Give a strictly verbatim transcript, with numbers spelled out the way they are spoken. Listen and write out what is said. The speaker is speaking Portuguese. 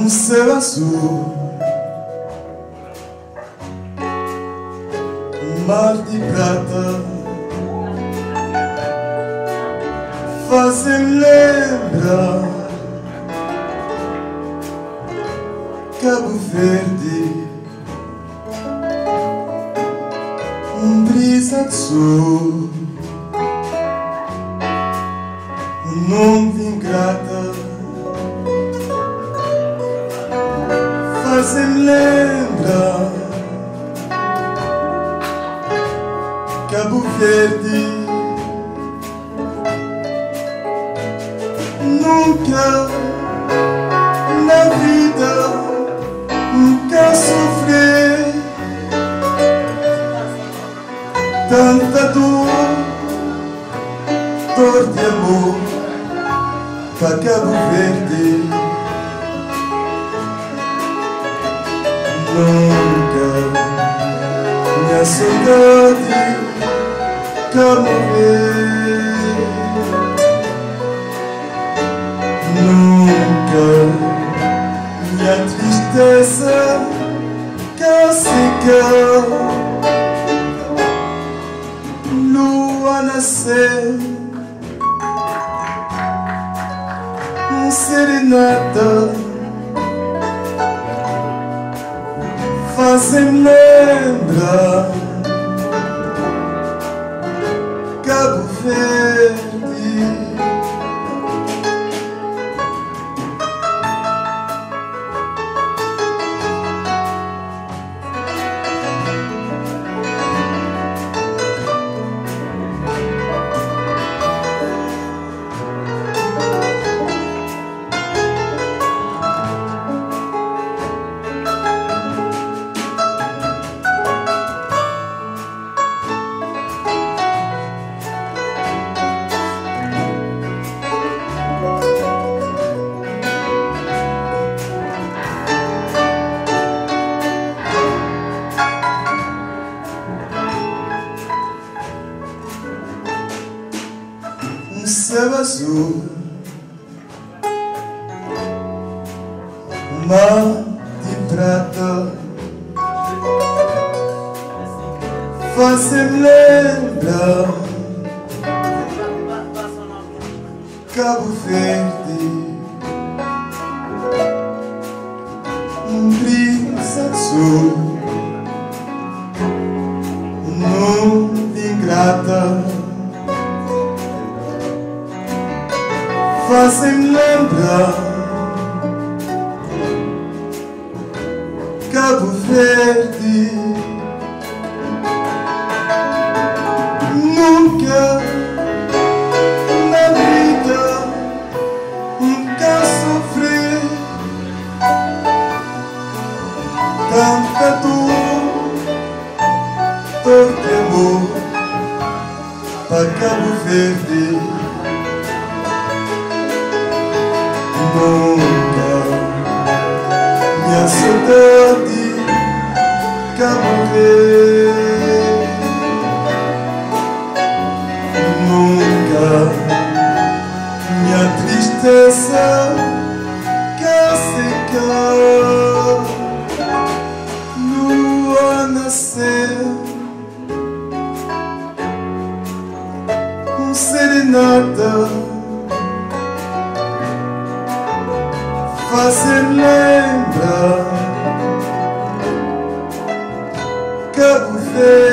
um céu azul, um mar de prata, fazem lembrar Cabo Verde, um brisa azul, um onda ingrata, fazem lembrar Cabo Verde. Nunca na vida, nunca sofri tanta dor, dor de amor para Cabo Verde. Nunca minha saudade Cabo Verde. Nunca minha tristeza que seca. Lua nascer, um serenata, fazem lembrar Cabo Verde. Um céu azul, mar de prata, fazem lembrar Cabo Verde, um brisa azul, um onda ingrata, fazem lembrar Cabo Verde. Nunca na vida, nunca sofri tanta dor, dor de amor para Cabo Verde. Nunca minha saudade Cabo Verde. Nunca minha tristeza que seca. Lua nascer, um serenata, fazem lembrar Cabo Verde.